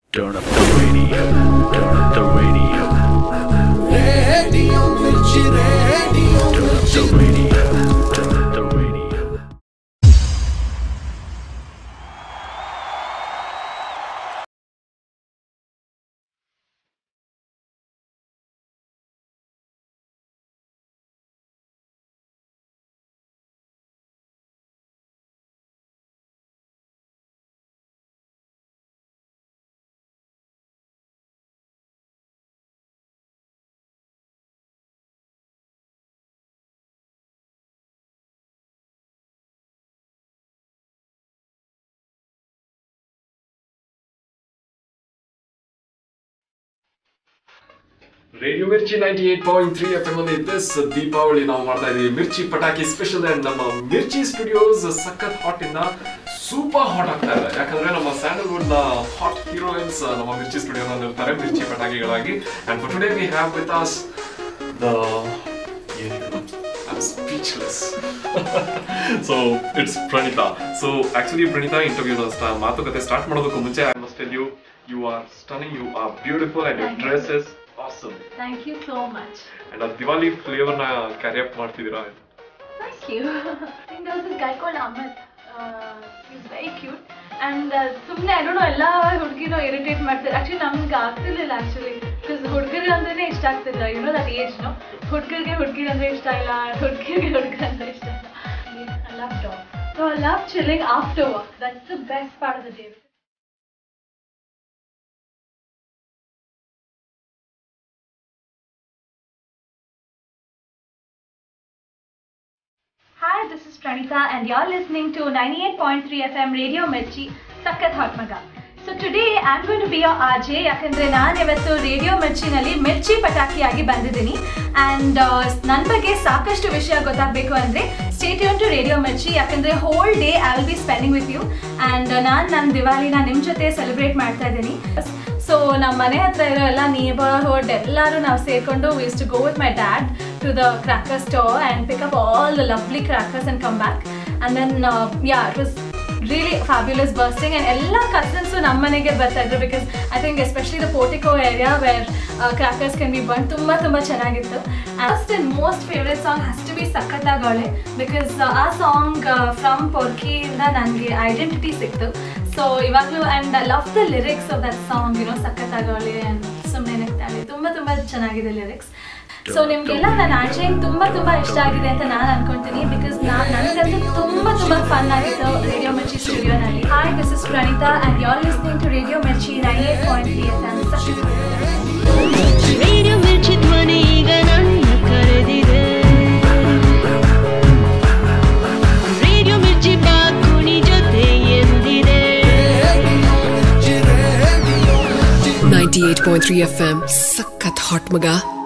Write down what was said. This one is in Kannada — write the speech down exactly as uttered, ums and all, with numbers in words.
Turn up the radio, turn up the radio. Radio Mirchi, Radio Mirchi. Turn up the radio, turn up the radio. Radio Mirchi ninety eight point three F M ಅಲ್ಲಿ ದಿಸ್ ದೀಪಾವಳಿ ನಾವು ಮಾಡ್ತಾ ಇದೀವಿ ಮಿರ್ಚಿ ಪಟಾಕಿ ಸ್ಪೆಷಲ್. ಅಂಡ್ ನಮ್ಮ ಮಿರ್ಚಿ ಸ್ಟುಡಿಯೋಸ್ ಸಖತ್ ಹಾಟ್ ಇಂದ ಸೂಪರ್ ಹಾಟ್ ಆಗ್ತಾ ಇದೆ, ಯಾಕಂದ್ರೆ ನಮ್ಮ ಸ್ಯಾಂಡಲ್ವುಡ್ ನ ಹಾಟ್ ಹೀರೋಯಿನ್ಸ್ ನಮ್ಮ ಮಿರ್ಚಿ ಸ್ಟುಡಿಯೋ ಇರ್ತಾರೆ ಮಿರ್ಚಿ ಪಟಾಕಿಗಳಾಗಿ. And for today we have with us the I'm speechless. So it's Pranita. So actually Pranita interview na ಮಾತುಕತೆ ಸ್ಟಾರ್ಟ್ ಮಾಡೋದಕ್ಕೂ ಮುಂಚೆ I must tell you, you are stunning, you are beautiful and your dress is awesome. Thank you so much. And a Diwali flavor na carry up ಮಾಡ್ತಿದ್ದೀರಾ. Thank you. I think there was this guy called Amit. Uh, he's very cute. And ಸುಮ್ಮನೆ I don't know ಎಲ್ಲ ಹುಡುಗಿನೂ ಇರಿಟೇಟ್ ಮಾಡ್ತಾರೆ. Actually ನಮ್ಗೆ ಆಗ್ತಿರ್ಲಿಲ್ಲ actually. Because ಹುಡುಗರು ಅಂದ್ರೆ ಇಷ್ಟ ಆಗ್ತಿಲ್ಲ. You know that age, no? ಹುಡುಗರಿಗೆ ಹುಡುಗಿ ಅಂದ್ರೆ ಇಷ್ಟ ಇಲ್ಲ, ಹುಡುಗಿರಿಗೆ ಹುಡುಗ ಅಂದ್ರೆ ಇಷ್ಟ ಇಲ್ಲ. I love dog. So I love chilling after work. That's the best part of the day. Hi, this is Pranita and you're listening to ninety-eight point three F M Radio Mirchi, Sakkat Hot Maga. So today I'm going to be your R J, ಯಾಕಂದ್ರೆ ನಾನು ಇವತ್ತು ರೇಡಿಯೋ ಮಿರ್ಚಿನಲ್ಲಿ ಮಿರ್ಚಿ ಪಟಾಕಿಯಾಗಿ ಬಂದಿದ್ದೀನಿ. ಆ್ಯಂಡ್ ನನ್ನ ಬಗ್ಗೆ ಸಾಕಷ್ಟು ವಿಷಯ ಗೊತ್ತಾಗಬೇಕು ಅಂದರೆ stay tune to radio Mirchi, ಯಾಕಂದರೆ whole day I will be spending with you. And ನಾನು ನನ್ನ ದಿವಾಲಿನ ನಿಮ್ಮ ಜೊತೆ ಸೆಲೆಬ್ರೇಟ್ ಮಾಡ್ತಾ ಇದ್ದೀನಿ. ಸೊ ನಮ್ಮ ಮನೆ ಹತ್ರ ಇರೋ ಎಲ್ಲ ನೇಬರ್ಹುಡ್ ಎಲ್ಲರೂ ನಾವು ಸೇರಿಕೊಂಡು we use to go with my dad to the cracker store and pick up all the lovely crackers and come back. And then uh, yeah, it was really fabulous bursting and all cousins nam manege barta idru because I think especially the portico area where uh, crackers can be burnt tumba tumba chennagittu. First and most favorite song has to be Sakkatagale because uh, our song uh, from Porky inda nange identity siktu. So ivaglu and I love the lyrics of that song, you know, Sakkatagale and sumne nektale tumba tumba chennagide lyrics. So ನಿಮಗೆಲ್ಲ ನನ್ನ ಆಚೆಗೆ ತುಂಬ ತುಂಬ ಇಷ್ಟ ಆಗಿದೆ ಅಂತ ನಾನು ಅನ್ಕೊಂತೀನಿ ಬಿಕಾಸ್ ನಾನು ನನಗಂತೂ ತುಂಬ ತುಂಬ ಫನ್ ಆಗಿತ್ತು ರೇಡಿಯೋ ಮಿರ್ಚಿ ಸ್ಟುಡಿಯೋನಲ್ಲಿ. Hi, this is Pranita and you are listening to radio Mirchi ninety eight point three F M. Radio Mirchi ಧ್ವನಿ ಈಗ ನನ್ನ ಕರೆದಿದೆ, ರೇಡಿಯೋ ಮಿರ್ಚಿ ಬಾಕುನಿ ಜೊತೆ ಎಂದಿದೆ. ninety-eight point three F M, ಸಖತ್ ಹಾಟ್ ಮಗ.